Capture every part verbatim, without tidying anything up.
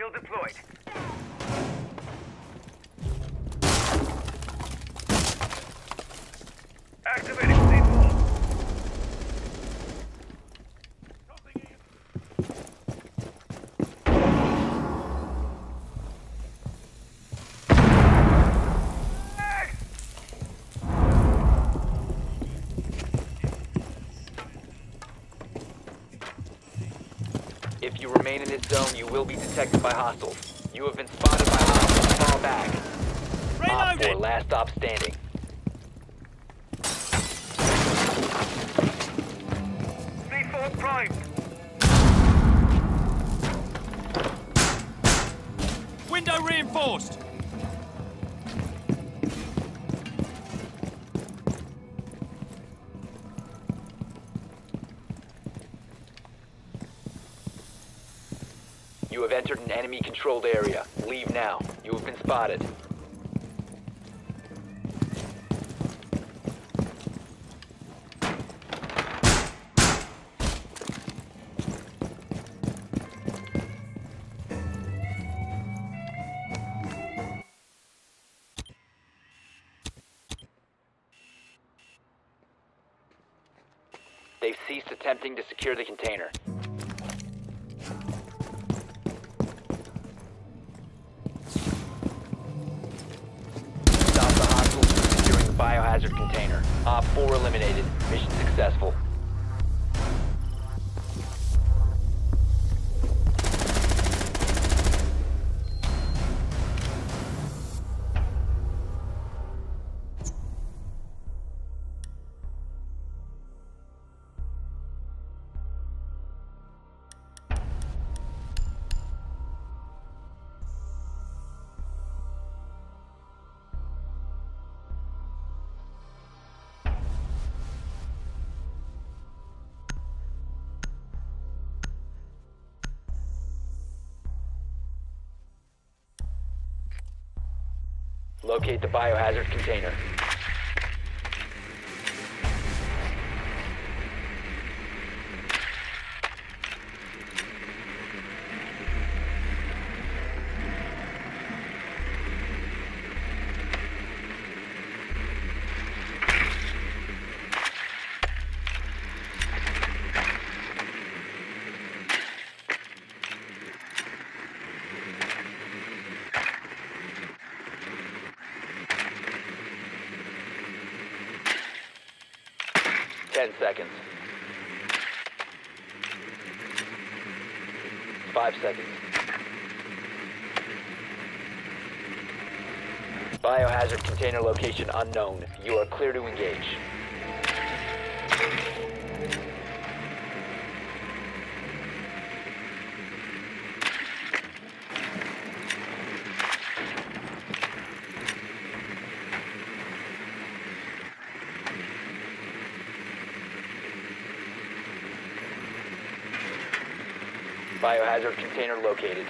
Hostile deployed. Activating C four. If you remain in this zone, you will be detected by hostiles. You have been spotted by hostiles. Fall back. Op four, last stop standing. C four primed. Window reinforced. You have entered an enemy-controlled area. Leave now. You have been spotted. They've ceased attempting to secure the container. Biohazard container. Op four eliminated. Mission successful. Locate the biohazard container. Ten seconds. Five seconds. Biohazard container location unknown. You are clear to engage. Biohazard container located.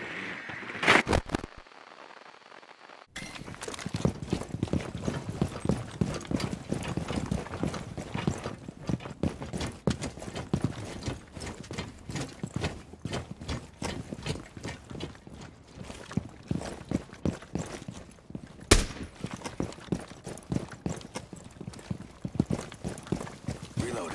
Reloading.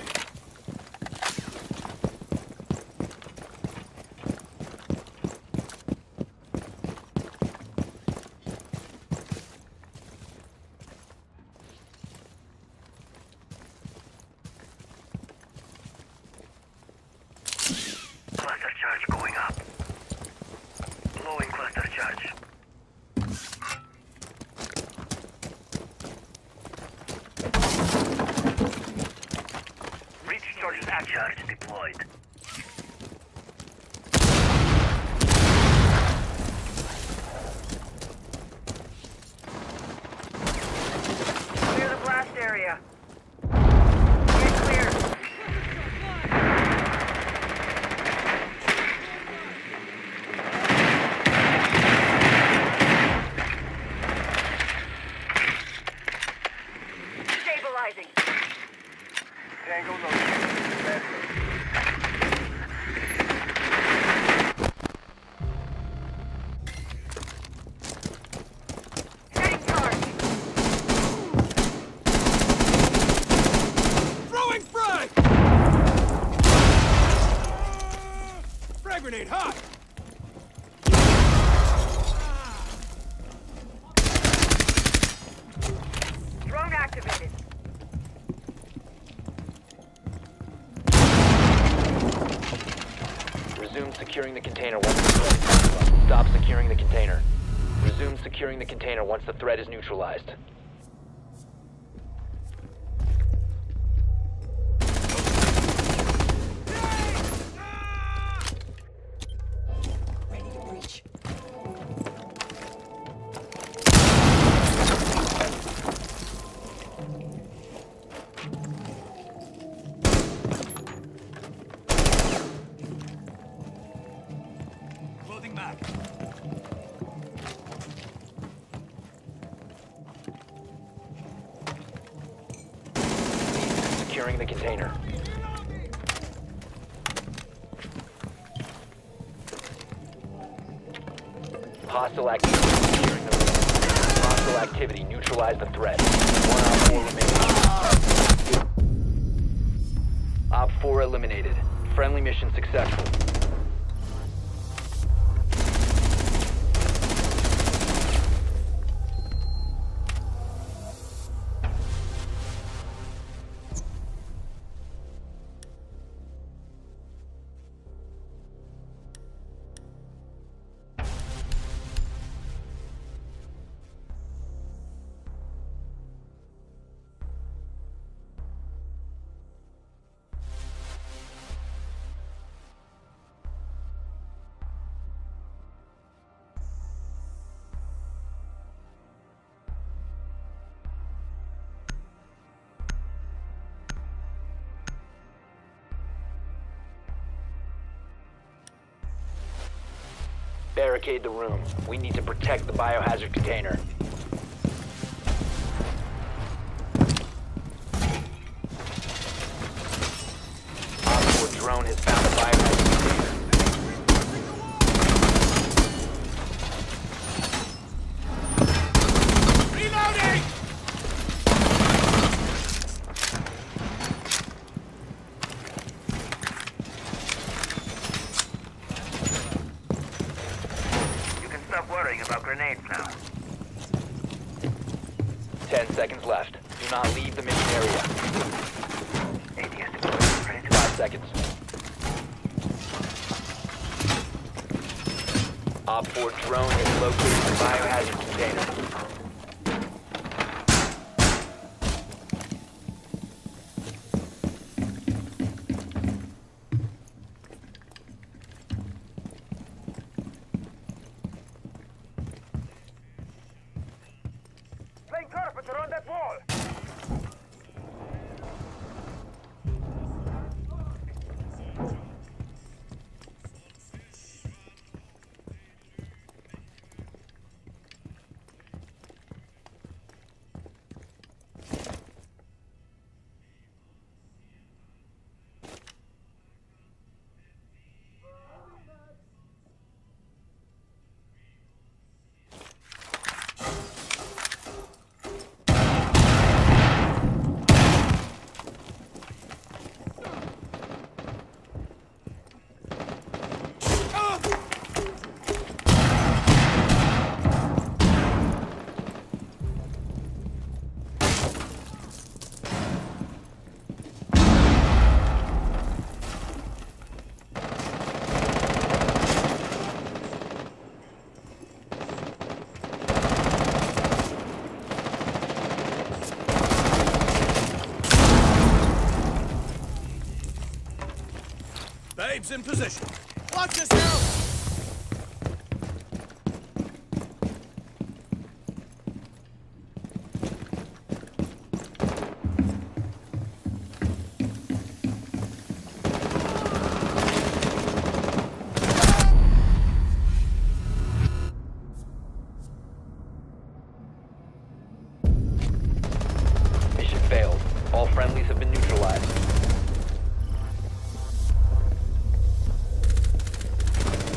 securing the container once the threat is neutralized. Stop securing the container. Resume securing the container once the threat is neutralized. Ready to breach. Clothing mag. Securing the container. Hostile activity. Securing the room. Hostile activity. Neutralize the threat. One Op four remaining. Op four eliminated. Friendly mission successful. Barricade the room. We need to protect the biohazard container. Op four drone has found the biohazard container. Reloading! You can stop worrying about grenades now. Ten seconds left. Do not leave the mission area. A T S deployed. Ready to Five seconds. Op four drone has located the biohazard container. Plain carpenter on that wall! Babes in position. Watch yourself! Mission failed. All friendlies have been neutralized.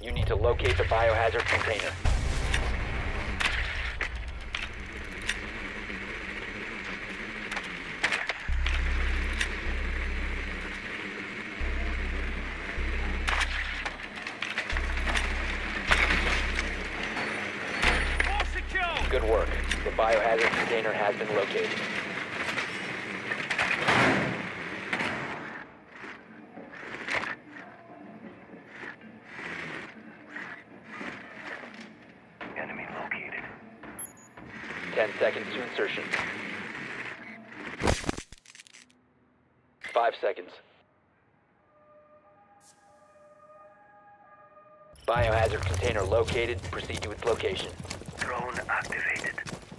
You need to locate the biohazard container. Good work. The biohazard container has been located. Enemy located. Ten seconds to insertion. Five seconds. Biohazard container located. Proceed to its location. Drone activated.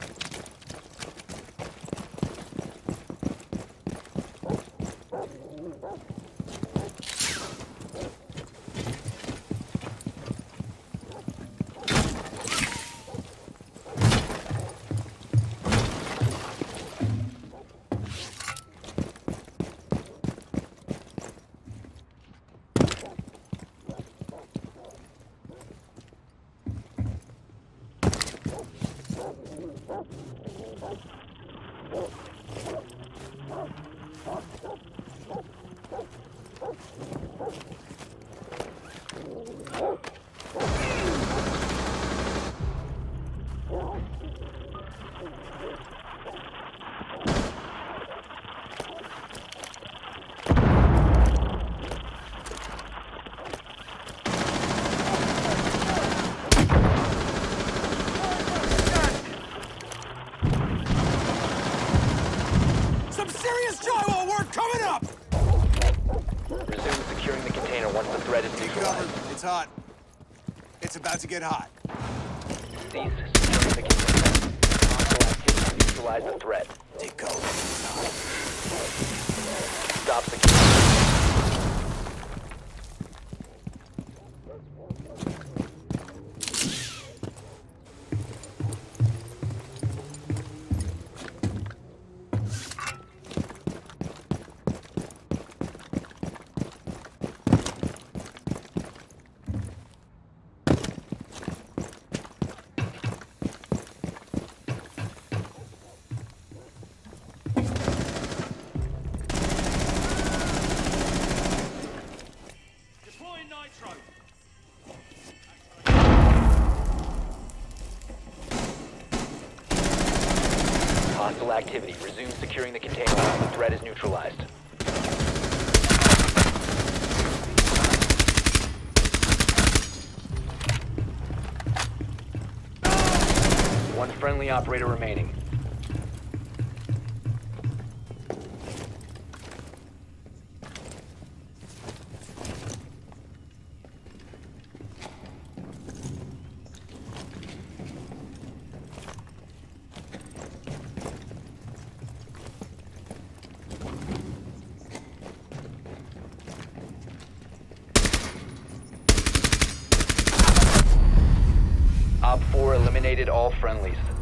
Some serious drywall work coming up! Resume securing the container once the threat is neutralized. Covered. It's hot. It's about to get hot. Cease securing the container. Hostile activity neutralize the threat. Take cover. Stop securing. Deploying nitro. Hostile activity. Resume securing the container once the threat is neutralized. One friendly operator remaining. Op four eliminated all friendlies.